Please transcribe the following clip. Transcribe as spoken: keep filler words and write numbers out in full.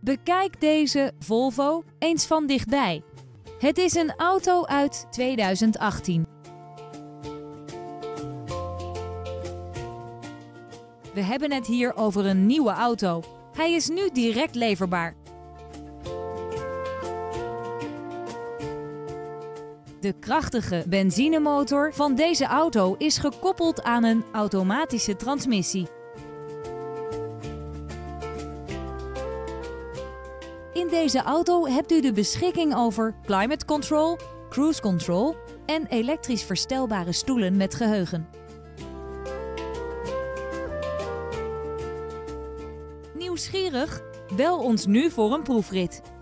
Bekijk deze Volvo eens van dichtbij. Het is een auto uit tweeduizend achttien. We hebben het hier over een nieuwe auto. Hij is nu direct leverbaar. De krachtige benzinemotor van deze auto is gekoppeld aan een automatische transmissie. In deze auto hebt u de beschikking over climate control, cruise control en elektrisch verstelbare stoelen met geheugen. Nieuwsgierig? Bel ons nu voor een proefrit.